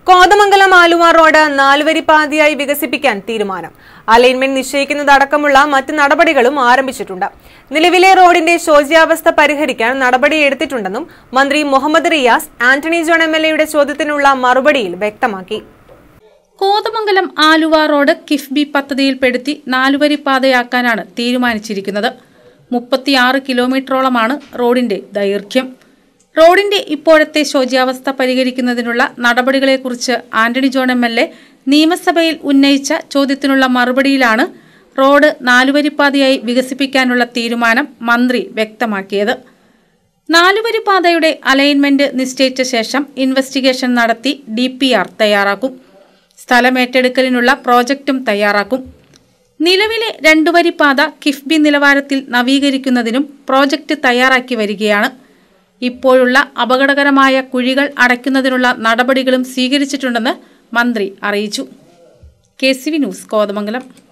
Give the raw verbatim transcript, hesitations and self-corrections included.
Kothamangalam Aluva road നാലുവരി പാതയായി വികസിപ്പിക്കാൻ തീരുമാനം. അലൈൻമെന്റ് നിശ്ചയിക്കുന്നതടക്കമുള്ള മറ്റ് നടപടികളും ആരംഭിച്ചിട്ടുണ്ട്. നിലവിലെ റോഡിന്റെ ശോച്യാവസ്ഥ പരിഹരിക്കാൻ നടപടിയെടുത്തിട്ടുണ്ടെന്നും മന്ത്രി മുഹമ്മദ് റിയാസ് ആന്റണി ജോൺ എം എൽ എയുടെ ചോദ്യത്തിനുള്ള മറുപടിയിൽ വ്യക്തമാക്കി. കോതമംഗലം ആലുവ റോഡ് കിഫ്ബി പദ്ധതിയിൽപ്പെടുത്തി നാലുവരി പാതയാക്കാനാണ് തീരുമാനിച്ചിരിക്കുന്നത്. മുപ്പത്തിയാറ് കിലോമീറ്ററോളമാണ് റോഡിന്റെ ദൈർഘ്യം. റോഡിന്റെ ഇപ്പോഴത്തെ ശോച്യാവസ്ഥ പരിഹരിക്കുന്നതിനുള്ള നടപടികളെക്കുറിച്ച് Antony John M L A നിയമസഭയിൽ ഉന്നയിച്ച ചോദ്യത്തിനുള്ള മറുപടിയിലാണ് റോഡ് നാലുവരിപ്പാതയായി വികസിപ്പിക്കാനുള്ള തീരുമാനം മന്ത്രി വ്യക്തമാക്കിയത്. നാലുവരിപ്പാതയുടെ അലൈൻമെന്റ് നിശ്ചയിച്ച ശേഷം ഇൻവെസ്റ്റിഗേഷൻ നടത്തി ഡി പി ആർ തയ്യാറാക്കും. സ്ഥലമേറ്റെടുക്കലിനുള്ള പ്രോജക്റ്റും തയ്യാറാക്കും. നിലവിലെ രണ്ടുവരിപ്പാത കിഫ്ബി നിലവാരത്തിൽ നവീകരിക്കുന്നതിനും പ്രോജക്റ്റ് തയ്യാറാക്കി വരികയാണ്. ഇപ്പോഴുള്ള അപകടകരമായ കുഴികൾ അടയ്ക്കുന്നതിനുള്ള നടപടികളും സ്വീകരിച്ചിട്ടുണ്ടെന്ന് മന്ത്രി അറിയിച്ചു. K C V news, Kothamangalam.